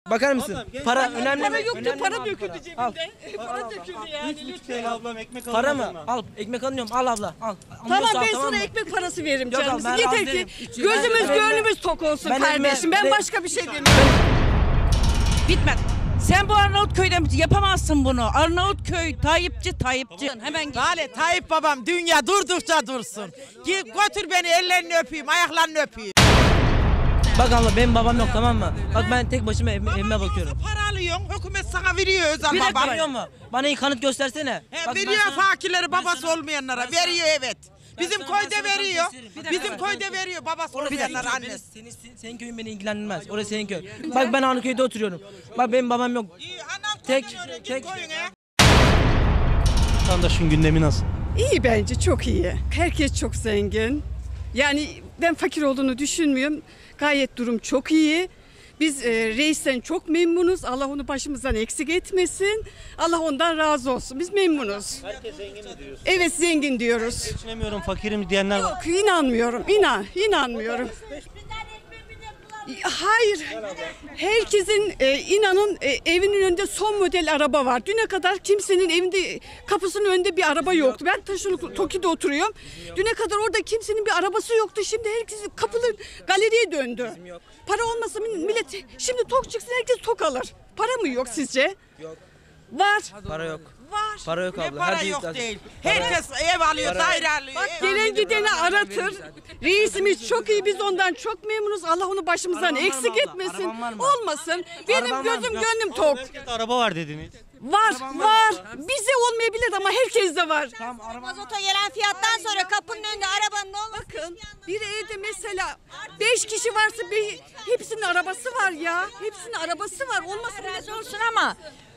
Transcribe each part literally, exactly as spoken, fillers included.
Bakar mısın? Ablam, Para gençler- önemli Para mi? yoktu, Önemli para mi? döküldü Al. cebimde. Para döküldü yani. üç buçuk T L ablam ekmek Para alamadın mı? mı? Al. Ekmek almıyorum. Al abla. Al. Tamam Almıyorsa al, ben sana mı? ekmek parası veririm Yok, canım. ben Yeter razı ki değilim. gözümüz Ben- gönlümüz tok olsun Ben- kardeşim. Ben ben- başka bir şey demiyorum. Bitmedi. Sen bu Arnavutköy'den yapamazsın bunu. Arnavutköy Tayyipçi Tayyipçi. Hemen git. Hale Tayyip babam dünya durdukça dursun. Git götür beni ellerini öpeyim, ayaklarını öpeyim. Bak abla benim babam yok, tamam mı? Bak ben tek başıma evime, evime bakıyorum. Para alıyorsun, hükümet sana veriyor özel Bir dakika, biliyor babam. musun? Bana iyi kanıt göstersene. He, Bak, ben veriyor sana- fakirleri babası sana- olmayanlara, ben sana- veriyor evet. Bizim sana- köyde ben sana veriyor. göstereyim. Bir dakika, Bizim ben- köyde veriyor babası Orası senin, olmayanlara köy, annesi. benim- senin, senin köyün beni ilgilendirmez. Orası senin köy. Bak ben Arnavutköy oturuyorum. Bak benim babam yok. İyi, anam Tek- köyden öyle, git tek- köyüne. Vatandaşın gündemi nasıl? İyi bence çok iyi. Herkes çok zengin. Yani ben fakir olduğunu düşünmüyorum. Gayet durum çok iyi. Biz e, reisten çok memnunuz. Allah onu başımızdan eksik etmesin. Allah ondan razı olsun. Biz memnunuz. Herkes zengin mi diyorsun? Evet zengin diyoruz. Geçinemiyorum, fakirim diyenler var. Yok inanmıyorum. İnan, inanmıyorum. Hayır. Herkesin e, inanın e, evinin önünde son model araba var. Düne kadar kimsenin evinde kapısının önünde bir araba yoktu. Ben Taşılı Toki'de oturuyorum. Düne kadar orada kimsenin bir arabası yoktu. Şimdi herkesin kapıları galeriye döndü. Para olmasa millet şimdi tok çıksın herkes tok alır. Para mı yok sizce? Yok. Var. Para yok. Var. Para yok Ne abla. para Her şey yok iddia- değil. Para- Herkes ev alıyor, daire alıyor. Bak ev- gelen gideni aratır. Reisimiz çok iyi. Biz ondan çok memnunuz. Allah onu başımızdan Araban var mı eksik abla? etmesin. Araban var mı? Olmasın. Benim Araban var mı? gözüm Yok. gönlüm tok. Herkeste araba var dediniz. Var, var. Bize olmayabilir ama herkeste var. Mazota gelen fiyattan sonra kapının önünde arabanın olması. Bakın bir evde mesela beş kişi varsa bir, hepsinin arabası var ya. Hepsinin arabası var. Olmasın Razı olsun ama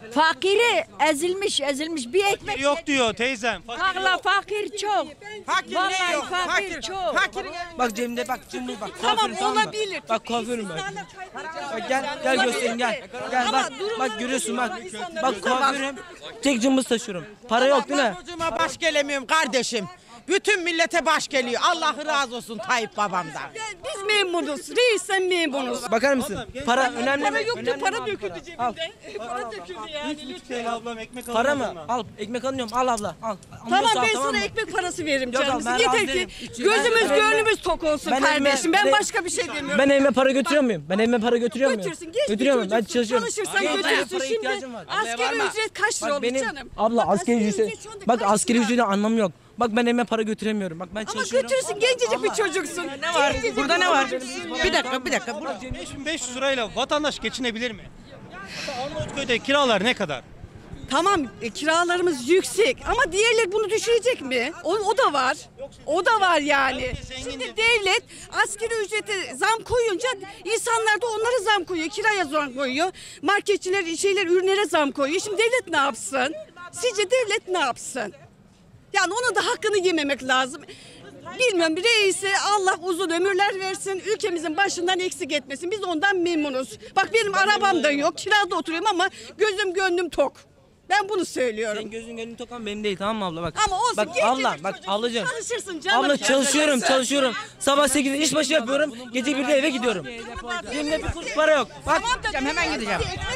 fakiri ezilmiş ezilmiş bir ekmek Yok diyor teyzem. Fakir Fakla yok. fakir çok. Fakir ne Vallahi yok? fakir Fakir. çok. Fakirin Bak cebimde bak cımbız bak. Tamam, kuaförüm, tamam mı? olabilir. Bak kuaförüm ben. Bak gel gel Olabilir göstereyim gel. de. Gel Ama bak durumları bak görüyorsun bak. kötü olan Bak insanlar kuaförüm. Tek cımbız taşıyorum. Para yok değil mi? Ben çocuğuma baş gelemiyorum kardeşim. Bütün millete baş geliyor. Allah razı olsun Tayyip babamdan. Biz memnunuz. Reisten memnunuz. Bakar mısın? Para önemli Para mi? yoktu, Önemli para mi? döküldü Al. cebimde. Para döküldü yani. üç buçuk T L ablam ekmek Para alamadın mı? mı? Al. Ekmek almıyorum. Al abla. Al. Tamam Almıyorsa al, ben tamam sana mı? ekmek parası veririm Yok, canım. ben Yeter razı ki değilim. gözümüz Ben- gönlümüz tok olsun Ben kardeşim. evime- Ben ben- başka bir şey demiyorum. Ben evime para götürüyor muyum? Ben evime para götürüyor muyum? Götürsün. Genç bir Götürüyor muyum? Ben çocuksun. çalışıyorum. Çalışırsan Abla, götürürsün. paraya Şimdi ihtiyacım var. Ablaya asgari varma. ücret kaç lira Bak olmuş benim canım? abla asgari Asgari ücret. ücret şu anda Bak kaç asgari lira? ücretten anlamı yok. Bak ben evime para götüremiyorum. Bak ben Ama çalışıyorum. götürürsün gencecik bir çocuksun. Ne var? Gencecik Burada bir ne var? çocuksun. Bir dakika, bir dakika. Burada beş bin beş yüz lirayla vatandaş geçinebilir mi? Mesela Arnavutköy'de kiralar ne kadar? Tamam e, kiralarımız yüksek ama diğerleri bunu düşürecek mi? O, o da var. O da var yani. Herkes zengin Şimdi değil. devlet asgari ücrete zam koyunca insanlar da onlara zam koyuyor. Kiraya zam koyuyor. Marketçiler şeyler ürünlere zam koyuyor. Şimdi devlet ne yapsın? Sizce devlet ne yapsın? Yani onun da hakkını yememek lazım. Bilmiyorum reisi Allah uzun ömürler versin. Ülkemizin başından eksik etmesin. Biz ondan memnunuz. Bak benim arabam da yok. Kirada oturuyorum ama gözüm gönlüm tok. Ben bunu söylüyorum. Senin gözün gönlün tok ama benim değil, tamam mı abla bak. Ama olsun. Bak gencecik abla bak çocuksun, ablacığım. Çalışırsın canım. Abla çalışıyorum çalışıyorum. Sabah sekizde işbaşı yapıyorum. Gece birde eve gidiyorum. Cebimde bir kuruş para yok. Bak hemen gideceğim.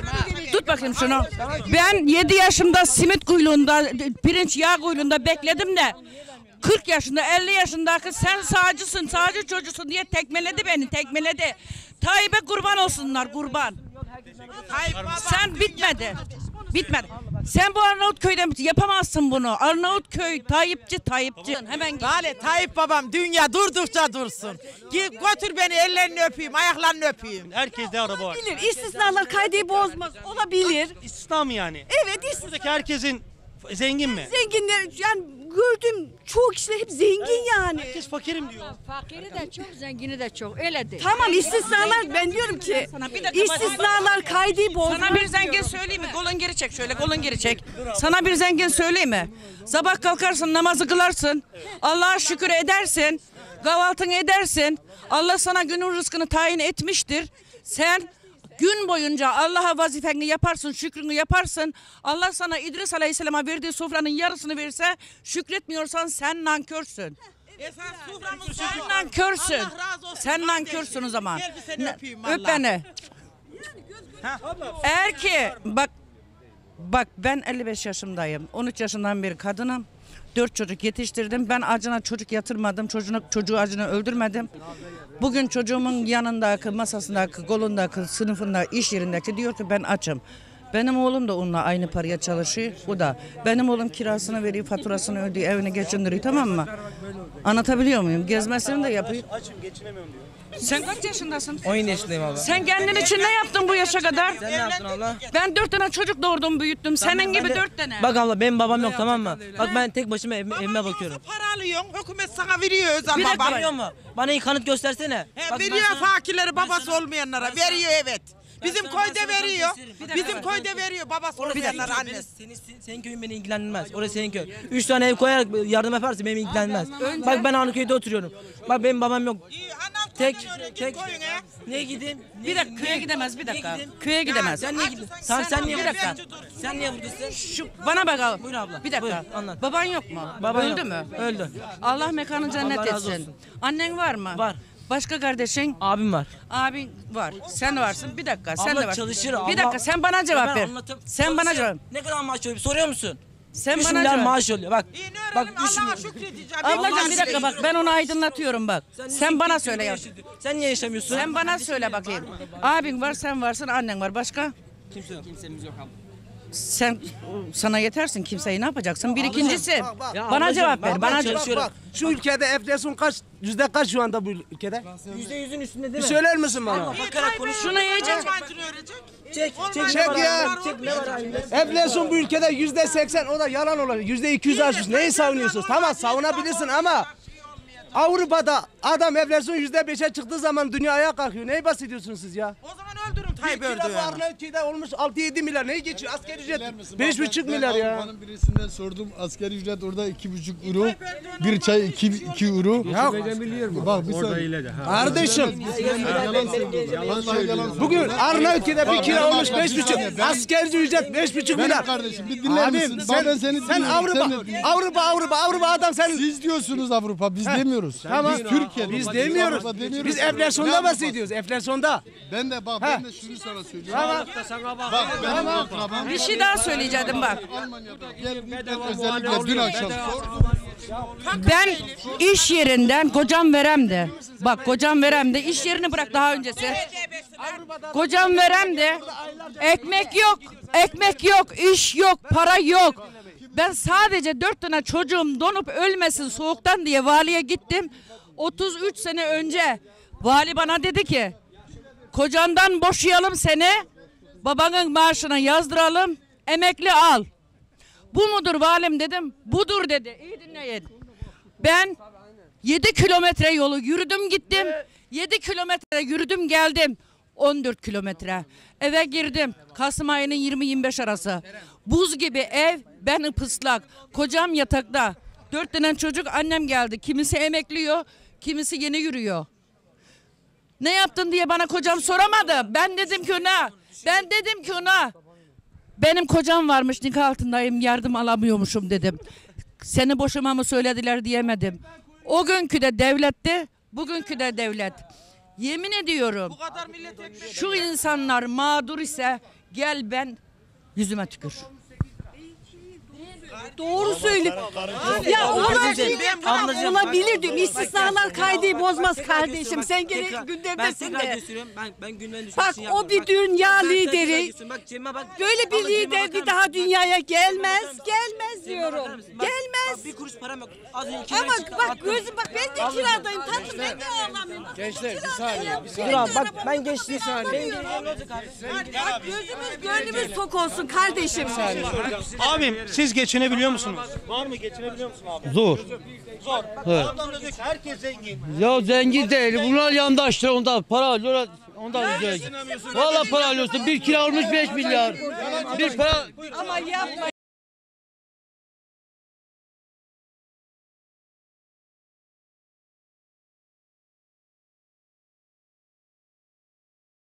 Tut bakayım şunu. Ben yedi yaşımda simit kuyruğunda, pirinç yağ kuyruğunda bekledim de kırk yaşında, elli yaşındaki sen sağcısın, sağcı çocuğusun diye tekmeledi beni, tekmeledi. Tayyip'e kurban olsunlar, kurban. Tayyip babam Sen bitmedi. Bitmedi. Sen bu Arnavutköy'den yapamazsın bunu. Arnavutköy Tayyipçi Tayyipçi. Hemen git. Hale Tayyip babam dünya durdukça dursun. Git götür beni ellerini öpeyim, ayaklarını öpeyim. Herkeste araba var. Olabilir. İstisnalar kaydı bozmaz. Olabilir. İstisna mı yani? Evet istisna. Buradaki herkesin zengin mi? Zenginler yani gördüm çoğu kişiler hep zengin yani. Herkes fakirim diyor. Fakiri de çok zengini de çok öyle değil. Tamam istisnalar ben diyorum ki Sana bir dakika bak- istisnalar kaydı bozmaz. Sana bir zengin söyleyeyim mi? Kolun geri çek şöyle, kolun geri çek. Sana bir zengin söyleyeyim mi? Sabah kalkarsın, namazı kılarsın. Allah'a şükür edersin. Kahvaltını edersin. Allah sana günün rızkını tayin etmiştir. Sen gün boyunca Allah'a vazifeni yaparsın, şükrünü yaparsın. Allah sana İdris Aleyhisselam'a verdiği sofranın yarısını verirse şükretmiyorsan sen nankörsün. Sen soframızı Sen nankörsün. Allah razı olsun Sen kardeşim. nankörsün o zaman. Gel bir seni Ne- öpeyim Öp vallahi. beni. Eğer ki bak bak ben elli beş yaşındayım. on üç yaşından beri kadınım. dört çocuk yetiştirdim. Ben acına çocuk yatırmadım. Çocuğunu, çocuğu acına öldürmedim. Bugün çocuğumun yanındaki, masasındaki, kolundaki, sınıfında, iş yerindeki diyor ki ben açım. Benim oğlum da onunla aynı paraya çalışıyor. O da. Benim oğlum kirasını veriyor, faturasını ödüyor, evini geçindiriyor, tamam mı? Anlatabiliyor muyum? Gezmesini de yapıyor. Açım geçinemiyorum diyor. Sen kaç yaşındasın? on yedi yaşındayım abla. Sen kendin için ne yaptın bu yaşa kadar? Sen ne yaptın abla? Ben dört tane çocuk doğurdum, büyüttüm. Senin Ben gibi de- dört tane. Bak abla benim babam yok, tamam mı? Bak ben tek başıma evime, evime bakıyorum. Para alıyorsun, hükümet sana veriyor özel Bir dakika baba. biliyor musun? Bana iyi kanıt göstersene. He, Bak ben veriyor sana- fakirleri babası olmayanlara. Veriyor evet. Bizim sana- köyde ben sana veriyor. gösteririm. Bizim köyde veriyor babası olmayanlara Senin, annesi. senin, senin, senin köyün beni ilgilendirmez. Orası senin köy. Üç tane ev koyarak yardım yaparsın beni ilgilendirmez. Bak ben Anaköy'de oturuyorum. Bak benim babam yok. İyi, anam Tek, köyden öğren, git tek. köyüne. Niye gideyim? Bir dakika köye gidemez bir dakika. gideyim? Köye gidemez. Sen niye gidiyorsun? Tamam sen niye Bir dakika. buradasın? Sen niye buradasın? Şu bana bak abi. Buyur abla, Bir dakika. buyur, anlat. Baban yok mu? Baba Öldü yok. mü? Öldü. Allah mekanı cennet Allah razı etsin. olsun. Annen var mı? Var. Başka kardeşin? Abim var. Abin var. Sen varsın. Bir dakika. Sen Abla de varsın. çalışır, Bir abla- dakika sen bana cevap Ben ver. anlatayım. Sen bana Çalışır. cevap. Ne kadar maaş alıyor? Soruyor musun? Sen üç bana milyar cevap. maaş alıyor. Bak. İyi ne Bak öğrenelim üç Allah'a milyar. şükredeceğim. Ablacığım bir dakika bak ben onu aydınlatıyorum bak. Sen, niye- bana söyle ya. Sen niye yaşamıyorsun? Sen bana söyle bakayım. Abin var, sen varsın, annen var. Başka? Kimse yok. Kimsemiz yok abla. Sen sana yetersin. Kimseyi ne yapacaksın? Bir ikincisi. bak, Bana ablacığım, cevap ver. bak, Bana ben cevap. çalışıyorum. Bak şu ülkede enflasyon kaç, yüzde kaç şu anda bu ülkede? Yüzde yüzün üstünde Bir değil mi? söyler misin bana? Bakarak konuş. Şunu yiyecek. Almancını öğrenecek. Çek. Çek, Çek ne var ya. halinde? Çek ne var halinde? Enflasyon bu ülkede yüzde seksen, o da yalan olur. Yüzde iki yüz aşmış. Neyi savunuyorsunuz? Tamam savunabilirsin ama Avrupa'da adam enflasyon yüzde beşe çıktığı zaman dünya ayağa kalkıyor. Neyi bahsediyorsunuz siz ya? O zaman öldürün Tayyip Bir kilo bu Erdoğan'ı. Arnavutköy olmuş altı yedi milyar. Neyi geçiyor? Asgari ücret Misin? beş Bak, buçuk ben- milyar ben ya. Avrupa'nın birisinden sordum. Asgari ücret orada iki buçuk euro. Bir çay iki, iki euro. Ya Bak bir saniye. kardeşim Yalan söylüyor. Vallahi yalan söylüyor. bugün Arnavutköy'de bir kira Bak, olmuş bak, beş bir buçuk. saniye, ben- Asgari ücret beş buçuk Benim milyar. kardeşim bir dinler misin? Abim Bak, sen, ben seni sen dinliyorum, Avrupa, sen de dinle. Avrupa, Avrupa, Avrupa adam sen... Siz diyorsunuz Avrupa, biz demiyoruz. Tamam. Biz Türkiye'de. Biz demiyoruz. Avrupa demiyoruz. Biz Ne enflasyonda Avrupa'sı? bahsediyoruz. Enflasyonda. Ben de bak, ben de şunu sana söylüyorum. Tamam. Bak benim akrabam Bir şey daha söyleyecektim bak. Almanya'da geldi. Ben özellikle dün akşam sordum. Ben iş yerinden kocam veremdi. Bak kocam veremdi. İş yerini bırak daha öncesi. Kocam veremdi. Ekmek yok. Ekmek yok. İş yok. Para yok. Ben sadece dört tane çocuğum donup ölmesin soğuktan diye valiye gittim. otuz üç sene önce vali bana dedi ki kocandan boşayalım seni. Babanın maaşına yazdıralım. Emekli al. Bu mudur valim dedim. Budur dedi. İyi dinleyin. Ben yedi kilometre yolu yürüdüm gittim. yedi kilometre yürüdüm geldim. on dört kilometre. Eve girdim. Kasım ayının yirmi yirmi beş arası. Buz gibi ev, ben ıpıslak. Kocam yatakta. Dört tane çocuk, annem geldi. Kimisi emekliyor, kimisi yeni yürüyor. Ne yaptın diye bana kocam soramadı. Ben dedim ki ona, ben dedim ki ona, benim kocam varmış, nikah altındayım, yardım alamıyormuşum dedim. Seni boşamamı söylediler diyemedim. O günkü de devletti, bugünkü de devlet. Yemin ediyorum, Bu kadar millet ekmek. şu insanlar mağdur ise gel ben yüzüme tükür. Doğru söyle. Ya olabilir, Ablacığım, olabilir diyorum. İstisnalar kaydı bozmaz kardeşim. Sen gene Tekrar- Ben gündemdesin tekrar de. gösteriyorum. Ben ben gündem Bak düşmüşsün o bir dünya lideri. Bak Cem'e bak. Böyle bir Abla, Cem'e lider bakar bir mısın? daha dünyaya gelmez. Cem'e bakar mısın? Gelmez Cem'e bakar diyorum. mısın? Bak, Gelmez. bak, bir kuruş param yok. Az önce Ama kiraya çıktı, bak attım. gözüm bak ben de kiradayım tatlım ben de ağlamıyorum. Gençler bir saniye. Dur abi bak ben geçtim. Benim geleceğim ne olacak abi? Bak gözümüz gönlümüz tok olsun kardeşim. Abim siz geçinebiliyor musunuz? Var mı geçinebiliyor musun abi? Zor. Zor. Evet. Ablam da diyor ki herkes zengin. Ya zengin değil. Bunlar yandaşlar. Onda para alıyor. Ondan zengin. Valla para alıyorsun. Bir kira olmuş beş milyar. Bir para Ama yapma